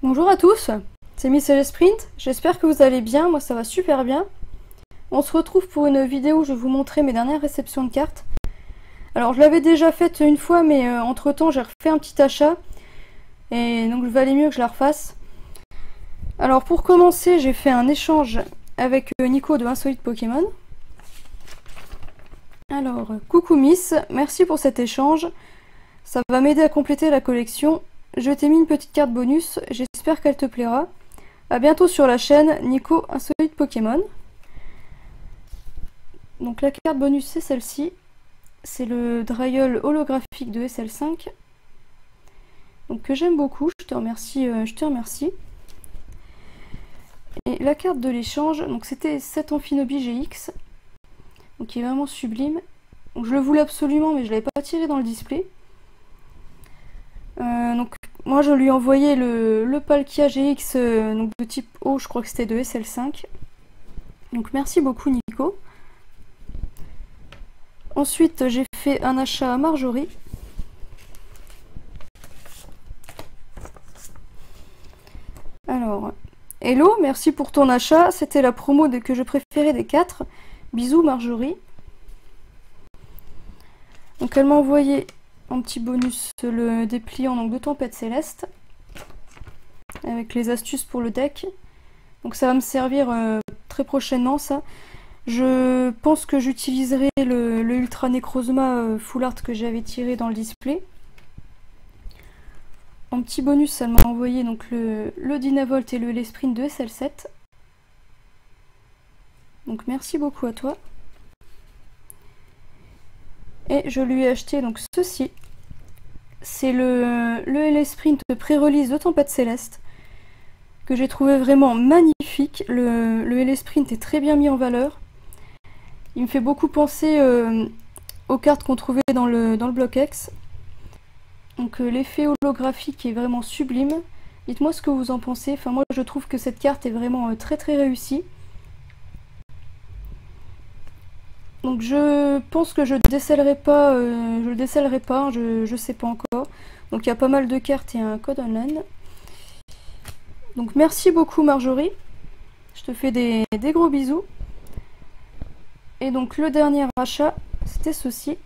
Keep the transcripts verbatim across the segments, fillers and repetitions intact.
Bonjour à tous, c'est Miss Sprint, j'espère que vous allez bien, moi ça va super bien. On se retrouve pour une vidéo où je vais vous montrer mes dernières réceptions de cartes. Alors je l'avais déjà faite une fois mais euh, entre temps j'ai refait un petit achat et donc il valait mieux que je la refasse. Alors pour commencer j'ai fait un échange avec euh, Nico de Insolite Pokémon. Alors coucou Miss, merci pour cet échange, ça va m'aider à compléter la collection. Je t'ai mis une petite carte bonus, j'espère qu'elle te plaira. A bientôt sur la chaîne Nico Insolite Pokémon. Donc la carte bonus c'est celle-ci. C'est le Dryol holographique de S L cinq. Donc que j'aime beaucoup, je te remercie, euh, je te remercie. Et la carte de l'échange, donc c'était cet Amphinobi G X. Donc qui est vraiment sublime. Donc je le voulais absolument mais je ne l'avais pas tiré dans le display. Euh, donc moi je lui ai envoyé le, le Palkia G X euh, donc de type O, je crois que c'était de S L cinq. Donc merci beaucoup Nico. Ensuite j'ai fait un achat à Marjorie. Alors, hello, merci pour ton achat, c'était la promo de que je préférais des quatre. Bisous Marjorie. Donc elle m'a envoyé un petit bonus le dépliant donc, de Tempête Céleste avec les astuces pour le deck. Donc ça va me servir euh, très prochainement ça. Je pense que j'utiliserai le, le Ultra Necrozma euh, Full Art que j'avais tiré dans le display. En petit bonus elle m'a envoyé donc le, le Dynavolt et le L-Sprint de S L sept. Donc merci beaucoup à toi. Et je lui ai acheté donc ceci. C'est le, le L-Sprint pré-release de Tempête Céleste que j'ai trouvé vraiment magnifique. Le, le L-Sprint est très bien mis en valeur. Il me fait beaucoup penser euh, aux cartes qu'on trouvait dans le, dans le bloc X. Donc euh, l'effet holographique est vraiment sublime. Dites-moi ce que vous en pensez. Enfin moi je trouve que cette carte est vraiment euh, très très réussie. Donc je pense que je décellerai pas, euh, je le décellerai pas, hein, je, je sais pas encore. Donc il y a pas mal de cartes et un code online. Donc merci beaucoup Marjorie. Je te fais des, des gros bisous. Et donc le dernier achat, c'était ceci.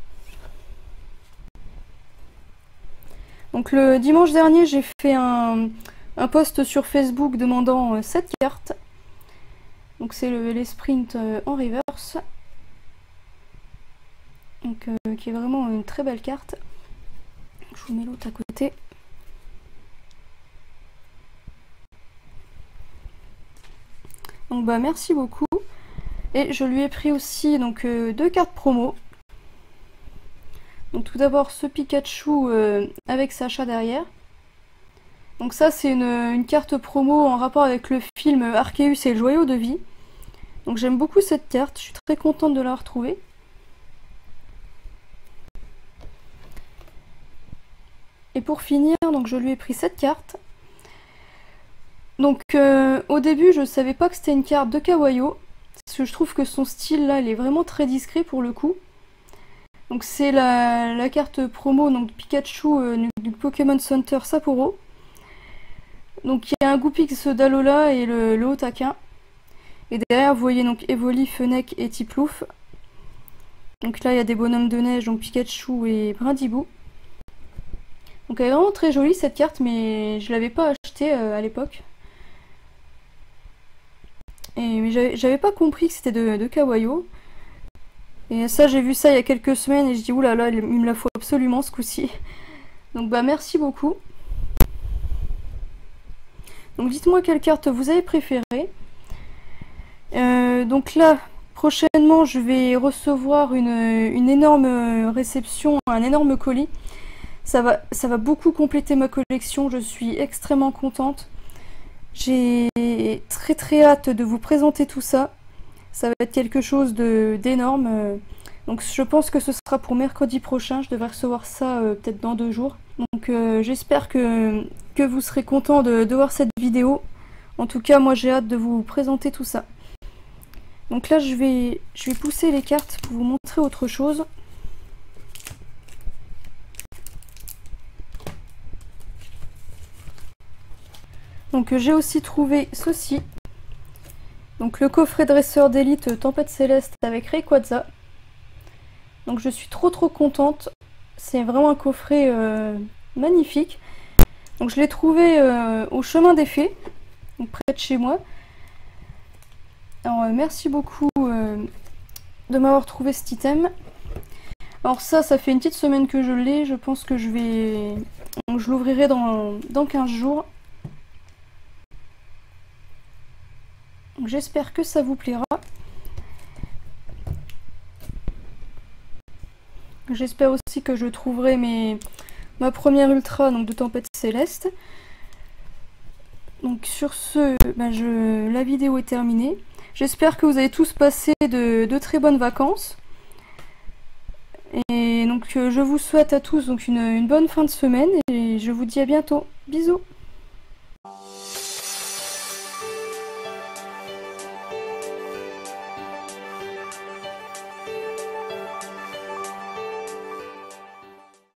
Donc le dimanche dernier, j'ai fait un, un post sur Facebook demandant euh, cette carte. Donc c'est le L-Sprint euh, en reverse. Donc, euh, qui est vraiment une très belle carte. Je vous mets l'autre à côté. Donc bah merci beaucoup. Et je lui ai pris aussi donc euh, deux cartes promo. Donc tout d'abord ce Pikachu euh, avec Sacha derrière. Donc ça c'est une, une carte promo en rapport avec le film Arceus et le Joyau de Vie. Donc j'aime beaucoup cette carte, je suis très contente de la retrouver. Et pour finir, donc je lui ai pris cette carte. Donc euh, au début je savais pas que c'était une carte de Kawayo, parce que je trouve que son style là il est vraiment très discret pour le coup. Donc c'est la, la carte promo donc Pikachu euh, du Pokémon Center Sapporo. Donc il y a un Goupix d'Alola et le, le Hotaquin. Et derrière vous voyez donc Evoli, Fennec et Tiplouf. Donc là il y a des bonhommes de neige, donc Pikachu et Brindibou. Donc elle est vraiment très jolie cette carte, mais je l'avais pas achetée euh, à l'époque. Et mais j'avais pas compris que c'était de, de Kawayo. Et ça j'ai vu ça il y a quelques semaines et je dis oulala, il me la faut absolument ce coup-ci. Donc bah merci beaucoup. Donc dites-moi quelle carte vous avez préférée. Euh, donc là, prochainement je vais recevoir une, une énorme réception, un énorme colis. Ça va, ça va beaucoup compléter ma collection, je suis extrêmement contente. J'ai très très hâte de vous présenter tout ça. Ça va être quelque chose d'énorme. Donc je pense que ce sera pour mercredi prochain, je devrais recevoir ça euh, peut-être dans deux jours. Donc euh, j'espère que, que vous serez contents de, de voir cette vidéo. En tout cas moi j'ai hâte de vous présenter tout ça. Donc là je vais, je vais pousser les cartes pour vous montrer autre chose. Donc j'ai aussi trouvé ceci. Donc le coffret dresseur d'élite Tempête Céleste avec Rayquaza. Donc je suis trop trop contente. C'est vraiment un coffret euh, magnifique. Donc je l'ai trouvé euh, au chemin des fées, donc près de chez moi. Alors euh, merci beaucoup euh, de m'avoir trouvé cet item. Alors ça, ça fait une petite semaine que je l'ai. Je pense que je vais... Donc, je l'ouvrirai dans, dans quinze jours. J'espère que ça vous plaira. J'espère aussi que je trouverai mes, ma première ultra donc de Tempête Céleste. Donc sur ce, ben je, la vidéo est terminée. J'espère que vous avez tous passé de, de très bonnes vacances. Et donc je vous souhaite à tous donc une, une bonne fin de semaine et je vous dis à bientôt. Bisous!